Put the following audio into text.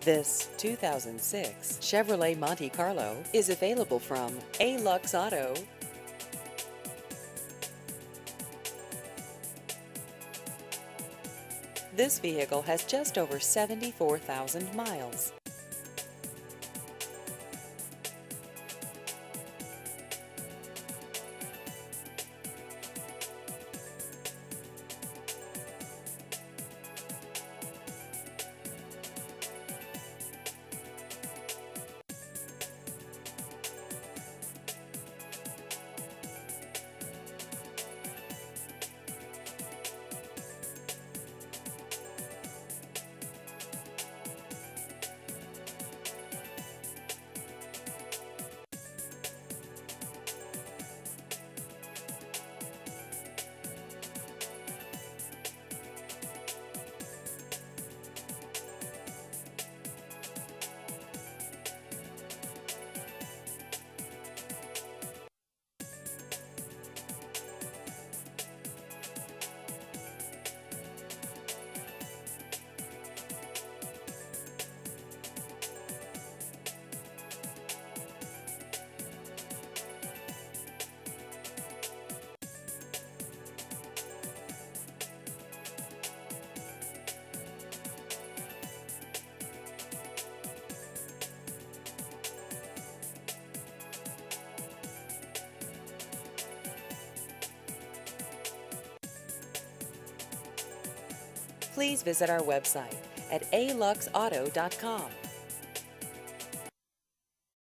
This 2006 Chevrolet Monte Carlo is available from A-Lux Auto. This vehicle has just over 74,000 miles. Please visit our website at aluxauto.com.